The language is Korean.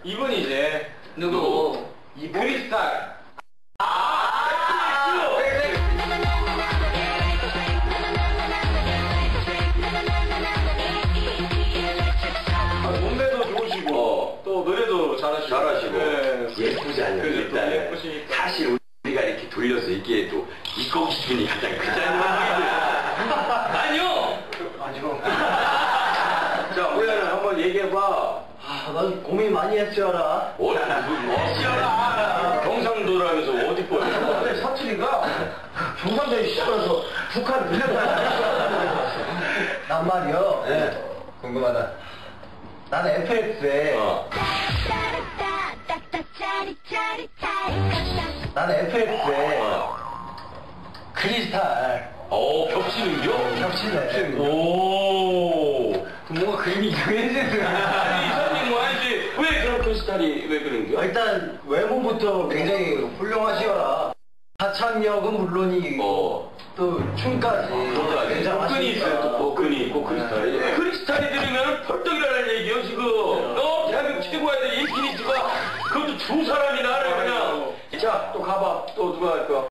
이분이 이제 누구? 이 크리스탈. 몸매도 좋으시고 또 노래도 잘하시고 네. 예쁘지 않냐 일단 예쁘시니까. 사실 우리가 이렇게 돌려서 얘기해도 이거 기준이 가장 크지 않냐. 아니요. 아니고. 자 우연은 한번 얘기해봐. 난 고민 많이 했어라. 어찌하라 경상도라면서 어디 보여. 근데 사투리가 경상도에 시작해서 북한 들렸다. 난 말이요. 네. 궁금하다. 나는 FX에 나는 FX에 크리스탈 겹치는겨? 겹치네. 오. 뭔가 그림이 이상해지네. 아니 이사님 뭐 알지? 왜 그런 크리스탈이 왜 그런겨? 일단 외모부터 굉장히 훌륭하시어라. 하창력은 물론이고 또 춤까지 복근이 있어요. 또 복근이 있고 크리스탈이. 크리스탈이 들으면 펄떡 일어나는 얘기요 지금. 대한민국 최고야 돼. 이 기니스가 그것도 두 사람이 나를 그냥. 자 또 가봐. 또 누가 할 거야?